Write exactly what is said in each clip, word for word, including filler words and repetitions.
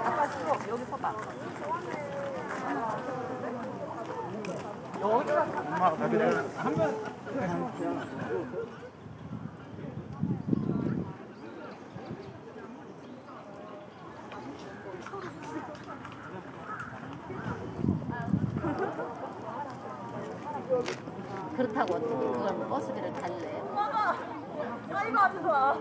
아까 찍어. 여기 서봐. 여기가 엄마가 가게 되면 한 번. 그렇다고 어떻게 그걸 버스비를 탈래? 엄마가 아이고 아주 좋아.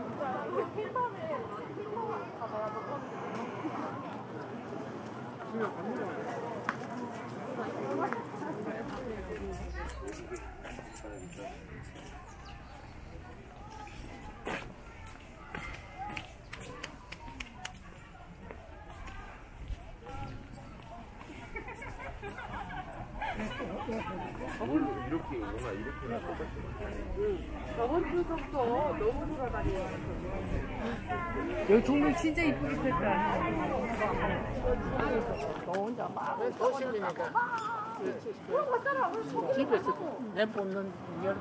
이렇게 뭔가 이렇게 저번 주부터 너무 돌아다녀. 여기 동네 진짜 이쁘게 폈다. 너 혼자 막 거실이니까 집에서 내 뽑는 열기.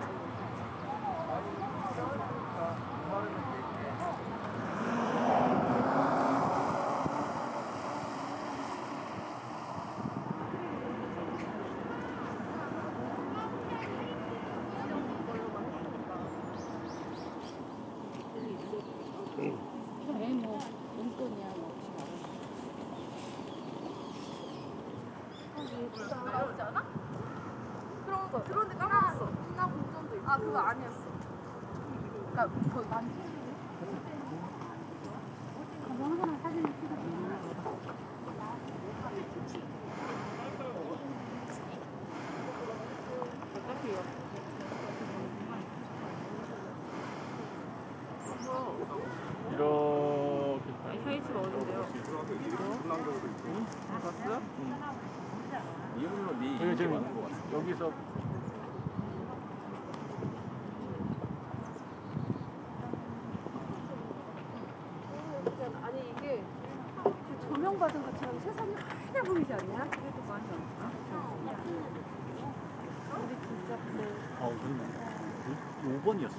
뭐 용돈이야 뭐. 나오지 않아? 그런 거. 그런데 까먹었어. 나 공전도 있어. 아 그거 아니었어. 그러니까 거의 많이. 가방하나 사진을 찍어. 이렇게. 케이스가 어딘데요? 봤어요? 이걸로 네 여기 지금 여기서 아니 이게 조명 받은 것처럼 세상이 하얘 보이지 않냐? 그래도 많이 안 우리 진짜 어 그러네. 오 번이었어.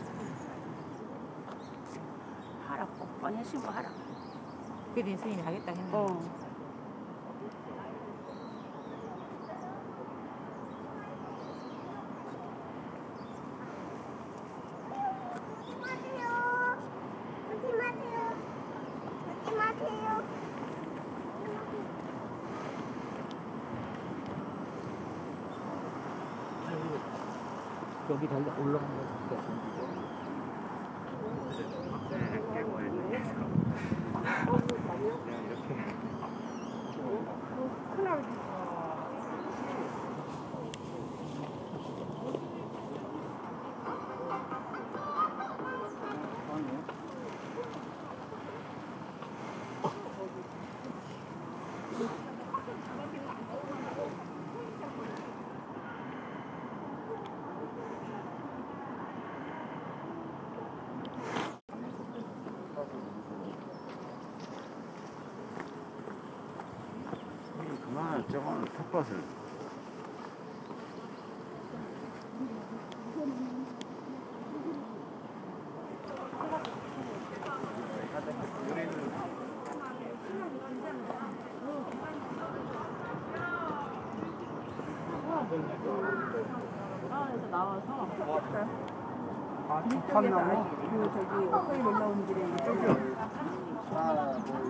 하라고 번에 신고 하라. 그래 선생님이 하겠다 했는데. 어. 여기 달려 올라간 거 같아. 그만 저건 텃밭을. 나와서 아, 뒷판나무? 그 저기 옷걸이 올라오는 길에 이쪽이요. 하나, 둘,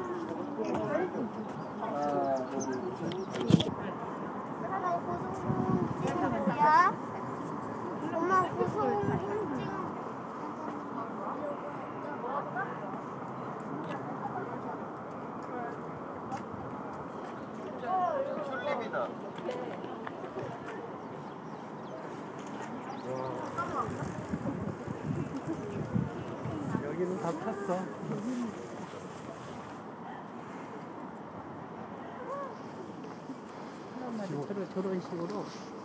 하나, 둘, 엄마 고소공 찍어볼게요. 엄마 고소공 찍어. 튤립이다. 여기는 다 탔어. 저런, 저런 식으로.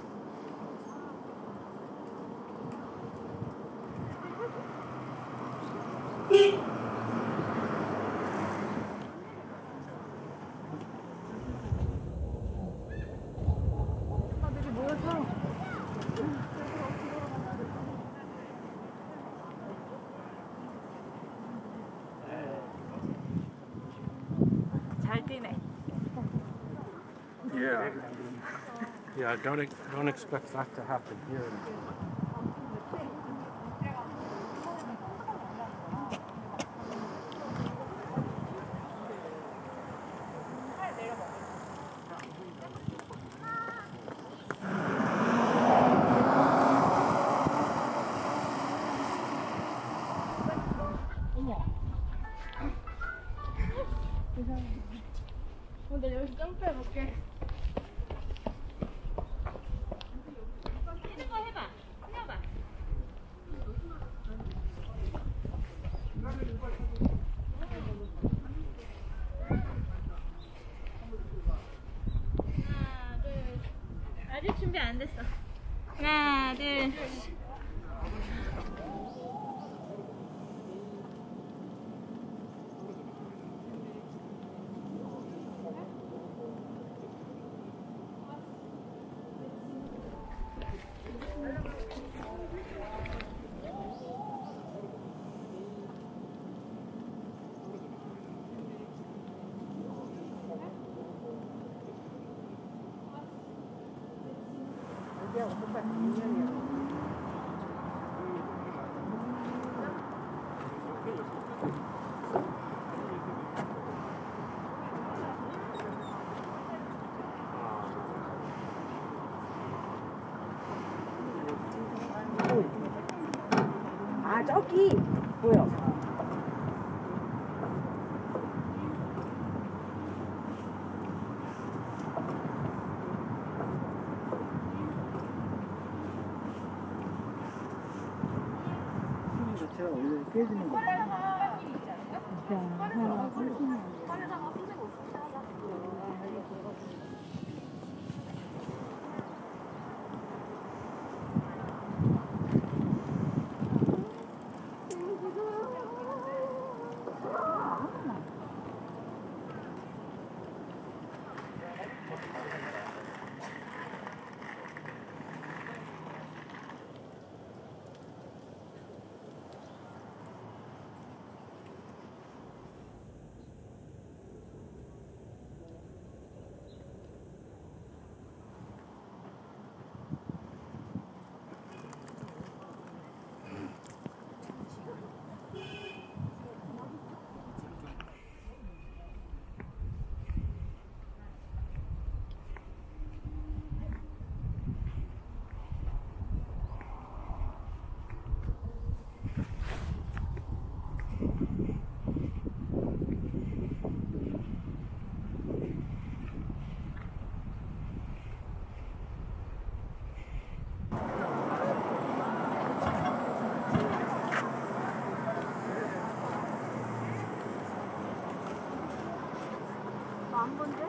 사람들이 모여서 Yeah. Yeah, don't ex- don't expect that to happen here. 어, 나 여기서 점프해볼게. 아직 준비 안 됐어. 하나, 둘. 아 저기 보여. 제가 원래 깨지는 거. 안 본데?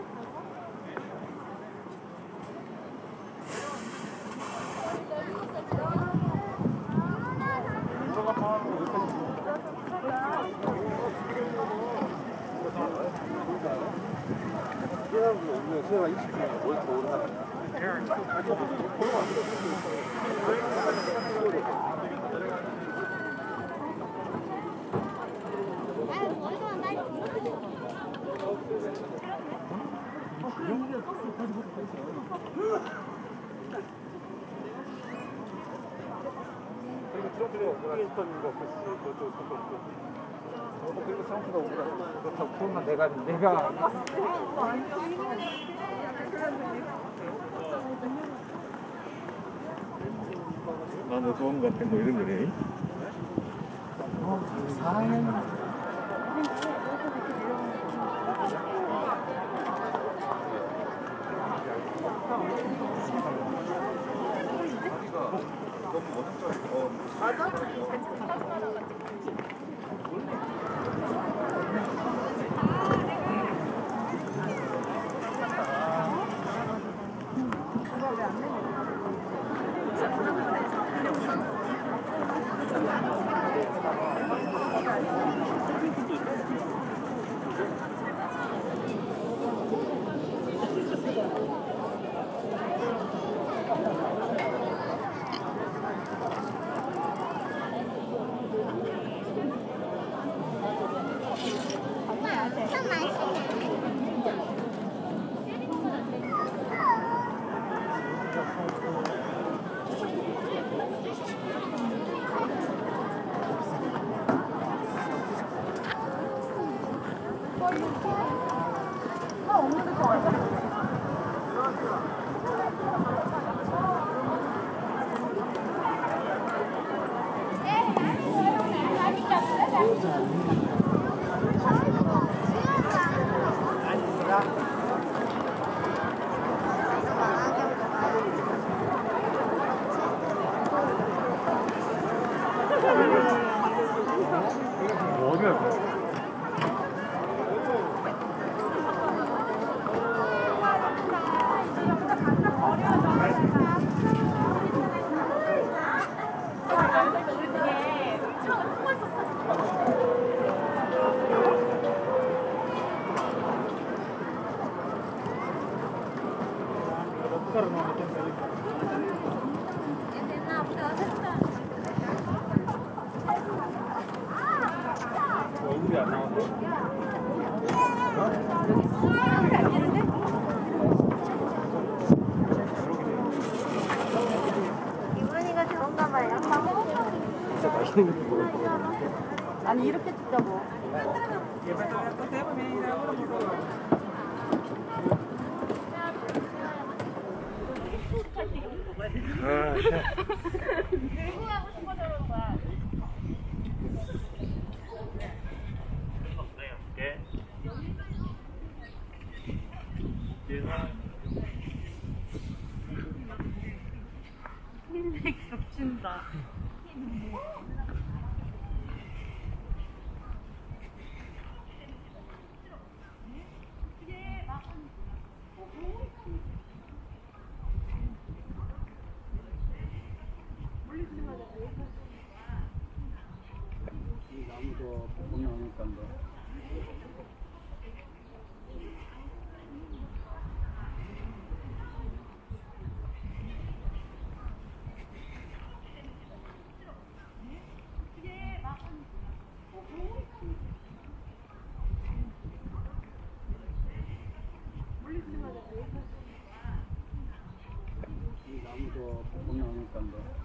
그리고 상수가 오더라. 그것만 내가 내가 나는 소원 같은 거 이런 거네. 어, 사랑해. 참 맛있네. 이분이가 좋은가 봐요. 진짜 맛있는 거 먹을 거거든요. 아니 이렇게 찍자고. 흰색 겹친다. 이 나무도 못 나오니까 뭐. 이 나무도 못 나오니까 뭐.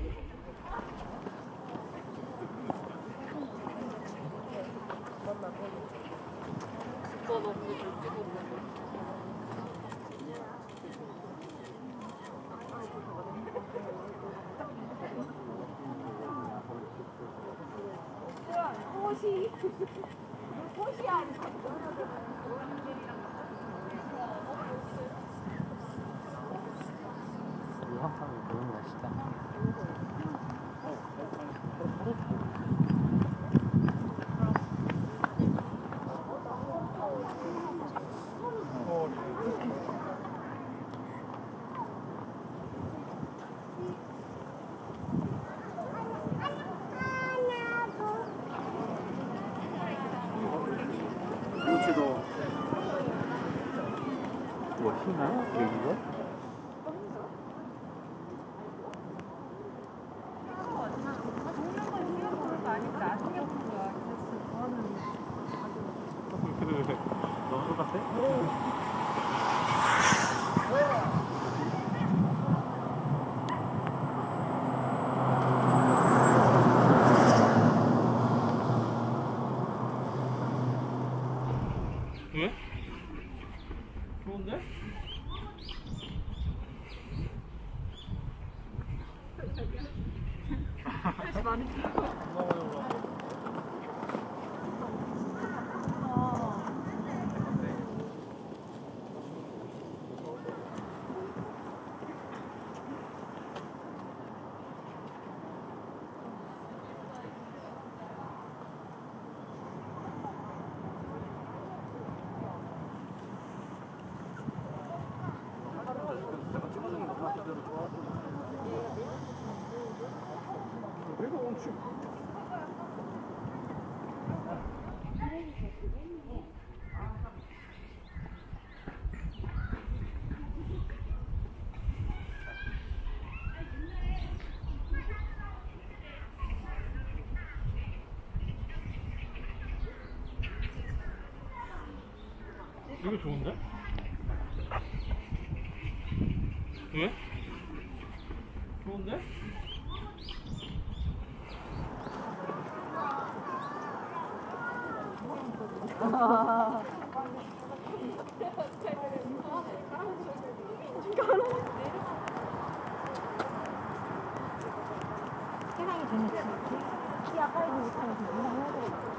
이 한판이 너무 맛있다. 김치도 뭐 희나? 여기가? 너무 똑같아? 왜? 좋은데? 내가 멈추. 이거 좋은데? 왜? 좋은데? 세상이 재밌지. 키 아까이도 못하면 그냥 해야 되겠다.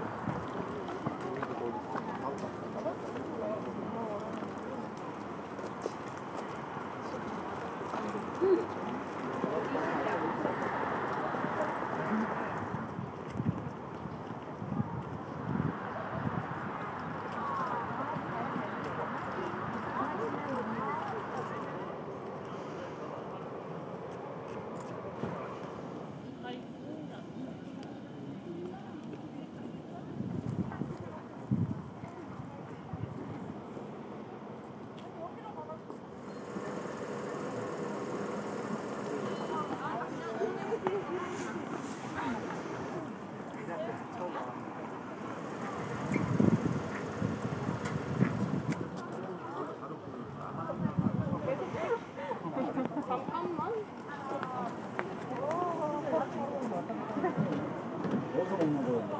어디서 먹는 거야?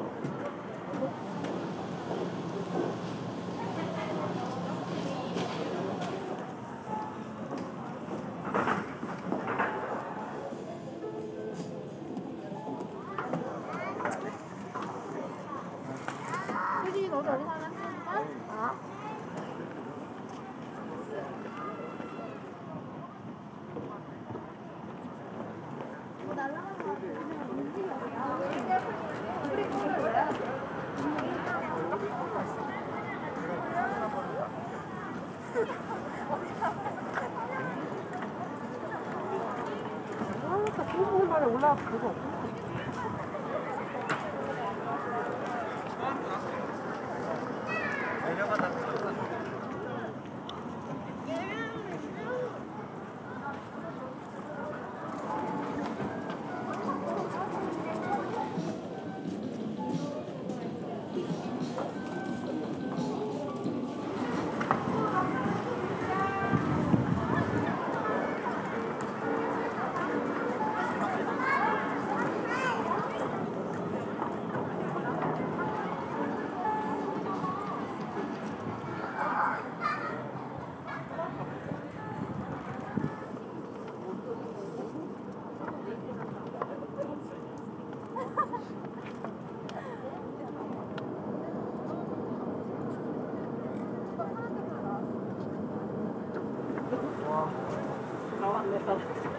수진이 너도 어디 사는 거야? 어? 한번만에 올라가서 그거 나왔네.